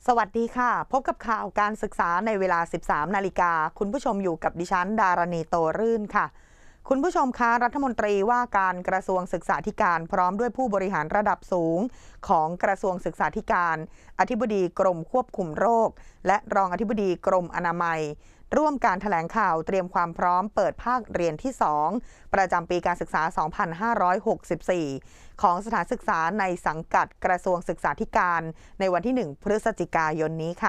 สวัสดีค่ะพบกับข่าวการศึกษาในเวลา 13 นาฬิกาคุณผู้ชมอยู่กับดิฉันดารณีโตรื่นค่ะคุณผู้ชมคะรัฐมนตรีว่าการกระทรวงศึกษาธิการพร้อมด้วยผู้บริหารระดับสูงของกระทรวงศึกษาธิการอธิบดีกรมควบคุมโรคและรองอธิบดีกรมอนามัยร่วมการแถลงข่าวเตรียมความพร้อมเปิดภาคเรียนที่ 2 ประจำปีการศึกษา 2564 ของสถานศึกษาในสังกัดกระทรวงศึกษาธิการในวันที่ 1 พฤศจิกายนนี้ค่ะ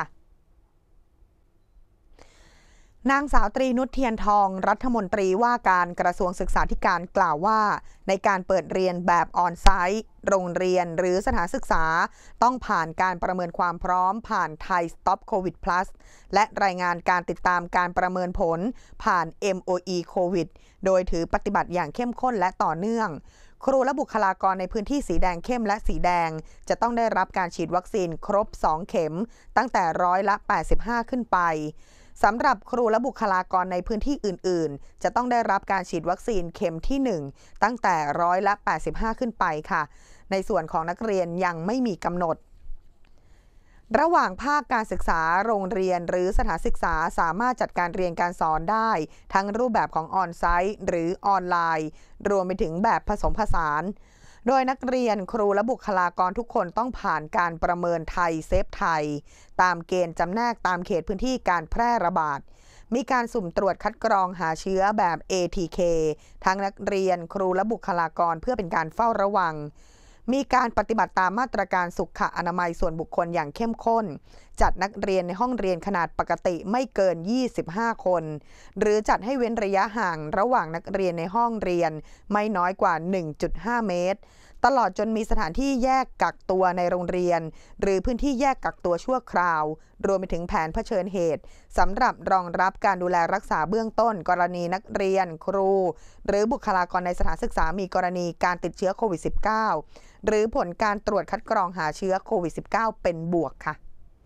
นางสาวตรีนุชเทียนทองรัฐมนตรีว่าการกระทรวงศึกษาธิการกล่าวว่าในการเปิดเรียนแบบออนไซต์โรงเรียนหรือสถานศึกษาต้องผ่านการประเมินความพร้อมผ่านไทย Stop COVID Plus และรายงานการติดตามการประเมินผลผ่าน MOE COVID โดยถือปฏิบัติอย่างเข้มข้นและต่อเนื่องครูและบุคลากรในพื้นที่สีแดงเข้มและสีแดงจะต้องได้รับการฉีดวัคซีนครบ 2 เข็มตั้งแต่85%ขึ้นไปสำหรับครูและบุคลากรในพื้นที่อื่นๆจะต้องได้รับการฉีดวัคซีนเข็มที่ 1 ตั้งแต่85%ขึ้นไปค่ะในส่วนของนักเรียนยังไม่มีกำหนดระหว่างภาคการศึกษาโรงเรียนหรือสถานศึกษาสามารถจัดการเรียนการสอนได้ทั้งรูปแบบของออนไซต์หรือออนไลน์รวมไปถึงแบบผสมผสานโดยนักเรียนครูและบุคลากรทุกคนต้องผ่านการประเมินไทยเซฟไทยตามเกณฑ์จำแนกตามเขตพื้นที่การแพร่ระบาดมีการสุ่มตรวจคัดกรองหาเชื้อแบบ ATK ทั้งนักเรียนครูและบุคลากรเพื่อเป็นการเฝ้าระวังมีการปฏิบัติตามมาตรการสุขอนามัยส่วนบุคคลอย่างเข้มข้นจัดนักเรียนในห้องเรียนขนาดปกติไม่เกิน25คนหรือจัดให้เว้นระยะห่างระหว่างนักเรียนในห้องเรียนไม่น้อยกว่า 1.5 เมตรตลอดจนมีสถานที่แยกกักตัวในโรงเรียนหรือพื้นที่แยกกักตัวชั่วคราวรวมไปถึงแผนเผชิญเหตุสำหรับรองรับการดูแลรักษาเบื้องต้นกรณีนักเรียนครูหรือบุคลากรในสถานศึกษามีกรณีการติดเชื้อโควิด -19 หรือผลการตรวจคัดกรองหาเชื้อโควิด -19 เป็นบวกค่ะ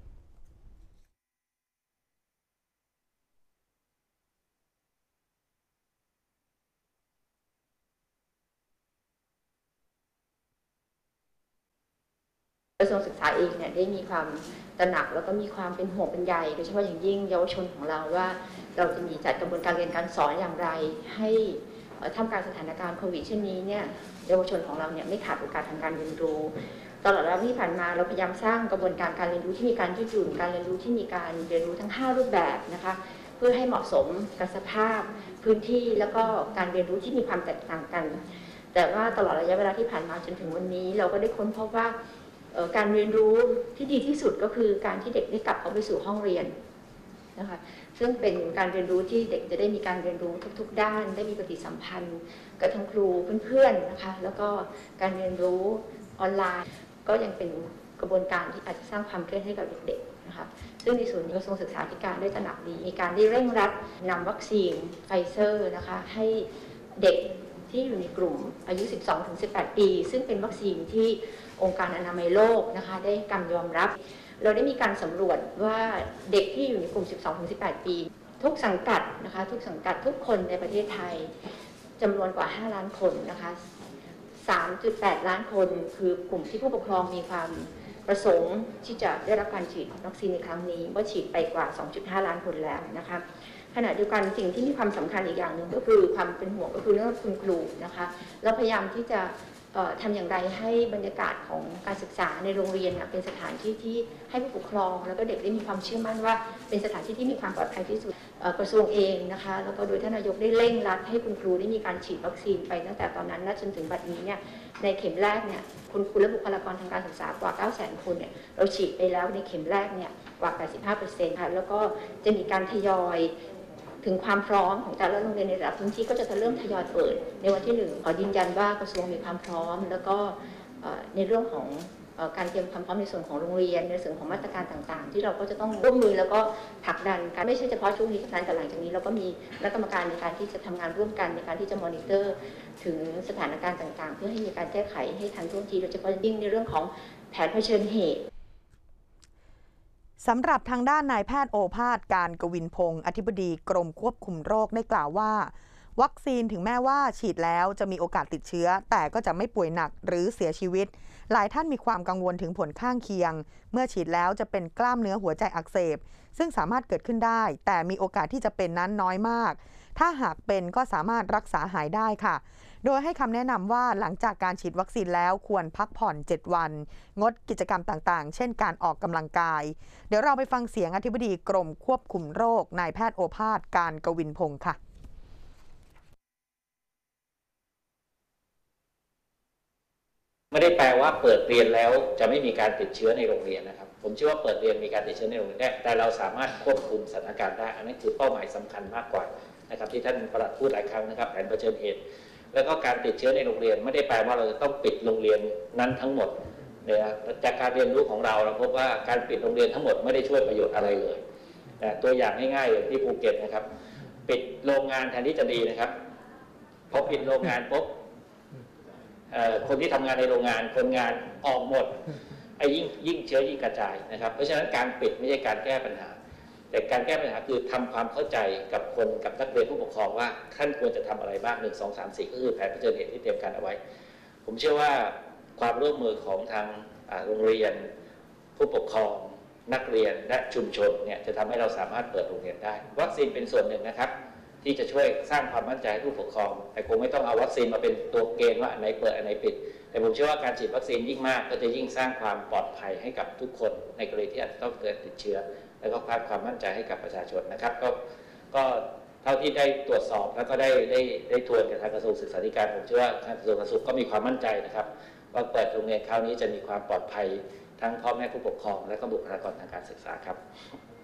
กระทรวงศึกษาเองเนี่ยได้มีความตระหนักแล้วก็มีความเป็นห่วงเป็นใยโดยเฉพาะอย่างยิ่งเยาวชนของเราว่าเราจะมีจัดกระบวนการเรียนการสอนอย่างไรให้ท่ามกลางสถานการณ์โควิดเช่นนี้เนี่ยเยาวชนของเราเนี่ยไม่ขาดโอกาสทางการเรียนรู้ตลอดระยะที่ผ่านมาเราพยายามสร้างกระบวนการเรียนรู้ที่มีการยืดหยุ่นการเรียนรู้ที่มีการเรียนรู้ทั้ง5รูปแบบนะคะเพื่อให้เหมาะสมกับสภาพพื้นที่แล้วก็การเรียนรู้ที่มีความแตกต่างกันแต่ว่าตลอดระยะเวลาที่ผ่านมาจนถึงวันนี้เราก็ได้ค้นพบว่าการเรียนรู้ที่ดีที่สุดก็คือการที่เด็กได้กลับเข้าไปสู่ห้องเรียนนะคะซึ่งเป็นการเรียนรู้ที่เด็กจะได้มีการเรียนรู้ทุกๆด้านได้มีปฏิสัมพันธ์กับทั้งครูเพื่อนๆนะคะแล้วก็การเรียนรู้ออนไลน์ก็ยังเป็นกระบวนการที่อาจจะสร้างความเครียดให้กับเด็กๆนะคะซึ่งในส่วนกระทรวงศึกษาธิการได้ตระหนักดีมีการได้เร่งรัดนำวัคซีนไฟเซอร์นะคะให้เด็กที่อยู่ในกลุ่มอายุ 12-18 ปีซึ่งเป็นวัคซีนที่องค์การอนามัยโลกนะคะได้การยอมรับเราได้มีการสำรวจว่าเด็กที่อยู่ในกลุ่ม 12-18 ปีทุกสังกัดนะคะทุกสังกัดทุกคนในประเทศไทยจำนวนกว่า5ล้านคนนะคะ 3.8 ล้านคนคือกลุ่มที่ผู้ปกครองมีความประสงค์ที่จะได้รับการฉีดวัคซีนในครั้งนี้ก็ฉีดไปกว่า 2.5 ล้านคนแล้วนะคะขณะเดียวกันสิ่งที่มีความสำคัญอีกอย่างหนึ่งก็คือความเป็นห่วงก็คือเรื่องคุณครูนะคะเราพยายามที่จะทำอย่างไรให้บรรยากาศของการศึกษาในโรงเรียนเป็นสถานที่ที่ให้ผู้ปกครองแล้วก็เด็กได้มีความเชื่อมั่นว่าเป็นสถานที่ที่มีความปลอดภัยที่สุดกระทรวงเองนะคะแล้วก็โดยท่านนายกได้เร่งรัดให้คุณครูได้มีการฉีดวัคซีนไปตั้งแต่ตอนนั้นและจนถึงบัดนี้เนี่ยในเข็มแรกเนี่ยคุณครูและบุคลากรทางการศึกษากว่า 900,000 คนเนี่ยเราฉีดไปแล้วในเข็มแรกเนี่ยกว่า 85% ค่ะแล้วก็จะมีการทยอยถึงความพร้อมของแต่ละโรงเรียนในแต่ละพื้นที่ก็จะเริ่มทยอยเปิดในวันที่1ขอยืนยันว่ากระทรวงมีความพร้อมแล้วก็ในเรื่องของการเตรียมความพร้อมในส่วนของโรงเรียนในส่วนของมาตรการต่างๆที่เราก็จะต้องร่วมมือแล้วก็ผลักดันกันไม่ใช่เฉพาะช่วงนี้เท่านั้นแต่หลังจากนี้เราก็มีคณะกรรมการในการที่จะทำงานร่วมกันในการที่จะมอนิเตอร์ถึงสถานการณ์ต่างๆเพื่อให้มีการแก้ไขให้ทันท่วงทีโดยเฉพาะยิ่งในเรื่องของแผนเผชิญเหตุสำหรับทางด้านนายแพทย์โอภาสการกวินพงศ์อธิบดีกรมควบคุมโรคได้กล่าวว่าวัคซีนถึงแม้ว่าฉีดแล้วจะมีโอกาสติดเชื้อแต่ก็จะไม่ป่วยหนักหรือเสียชีวิตหลายท่านมีความกังวลถึงผลข้างเคียงเมื่อฉีดแล้วจะเป็นกล้ามเนื้อหัวใจอักเสบซึ่งสามารถเกิดขึ้นได้แต่มีโอกาสที่จะเป็นนั้นน้อยมากถ้าหากเป็นก็สามารถรักษาหายได้ค่ะโดยให้คำแนะนำว่าหลังจากการฉีดวัคซีนแล้วควรพักผ่อน7วันงดกิจกรรมต่างๆเช่นการออกกำลังกายเดี๋ยวเราไปฟังเสียงอธิบดีกรมควบคุมโรคนายแพทย์โอภาสการกวินพงศ์ค่ะไม่ได้แปลว่าเปิดเรียนแล้วจะไม่มีการติดเชื้อในโรงเรียนนะครับผมเชื่อว่าเปิดเรียนมีการติดเชื้อในโรงเรียนได้แต่เราสามารถควบคุมสถานการณ์ได้อันนั้นคือเป้าหมายสำคัญมากกว่านะครับที่ท่านปลัดพูดหลายครั้งนะครับแผนเผชิญเหตุแล้วก็การติดเชื้อในโรงเรียนไม่ได้แปลว่าเราจะต้องปิดโรงเรียนนั้นทั้งหมดเนี่ยจากการเรียนรู้ของเราพบว่าการปิดโรงเรียนทั้งหมดไม่ได้ช่วยประโยชน์อะไรเลยตัวอย่างง่ายๆอย่างที่ภูเก็ตนะครับปิดโรงงานแทนที่จะดีนะครับพอปิดโรงงานปุ๊บคนที่ทำงานในโรงงานคนงานออกหมดยิ่งเชื้อยิ่งกระจายนะครับเพราะฉะนั้นการปิดไม่ใช่การแก้ปัญหาแต่การแก้ปัญหาคือทำความเข้าใจกับคนกับนักเรียนผู้ปกครองว่าท่านควรจะทำอะไรบ้าง1 2 3 4ก็คือแผนเผชิญเหตุที่เตรียมการเอาไว้ผมเชื่อว่าความร่วมมือของทางโรงเรียนผู้ปกครองนักเรียนและชุมชนเนี่ยจะทำให้เราสามารถเปิดโรงเรียนได้วัคซีนเป็นส่วนหนึ่งนะครับที่จะช่วยสร้างความมั่นใจให้ผู้ปกครองแต่คงไม่ต้องเอาวัคซีนมาเป็นตัวเกณฑ์ว่าอันไหนเปิดอันไหนปิดแต่ผมเชื่อว่าการฉีดวัคซีนยิ่งมากก็จะยิ่งสร้างความปลอดภัยให้กับทุกคนในกรณีที่อาจจะต้องเกิดติดเชื้อแล้วก็ความมั่นใจให้กับประชาชนนะครับก็เท่าที่ได้ตรวจสอบแล้วก็ได้ทวนกับทางกระทรวงศึกษาธิการผมเชื่อว่าทางกระทรวงสาธารณสุขก็มีความมั่นใจนะครับว่าเปิดโรงเรียนคราวนี้จะมีความปลอดภัยทั้งพ่อแม่ผู้ปกครองและก็บุคลากรทางการศึกษาครับ